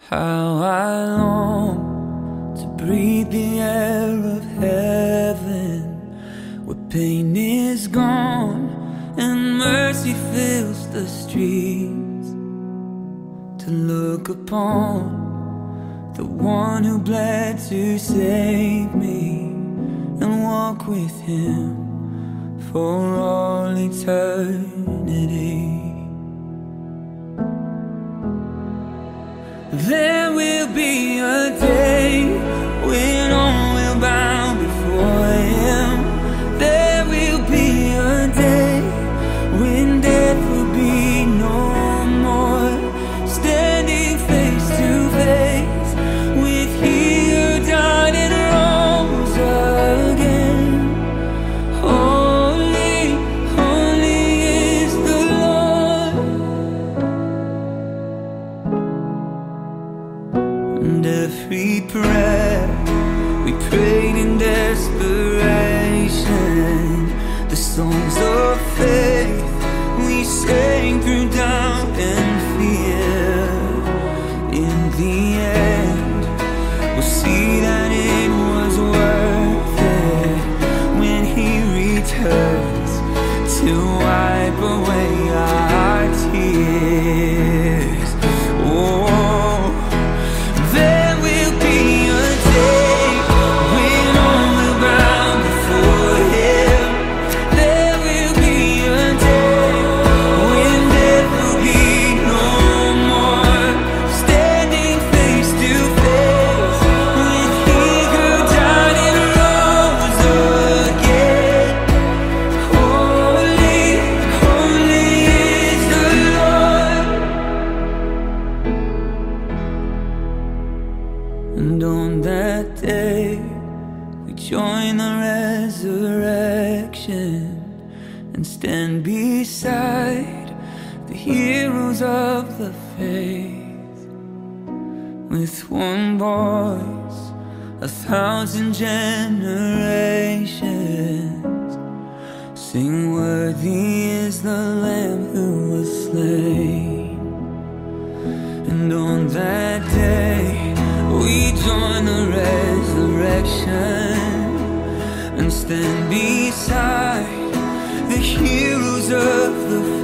How I long to breathe the air of heaven, where pain is gone and mercy fills the streets. To look upon the one who bled to save me and walk with him for all eternity. There will be a day when all will bow before him. There will be a day when death will be no more, standing face to face with he who died and rose again. Holy, holy is the Lord. And every prayer we prayed in desperation, the songs of faith we sang through doubt and fear, in the end we'll see that it was worth it when he returns to wipe away our tears. Oh, there will be a day when all will bow before him. There will be a day when death will be no more, standing face to face with he who died and rose again. Holy, holy is the Lord. And on that day we join the resurrection and stand beside the heroes of the faith. With one voice, 1,000 generations sing, worthy is the Lamb who was slain. And on that day we join the resurrection and stand beside the heroes of the faith.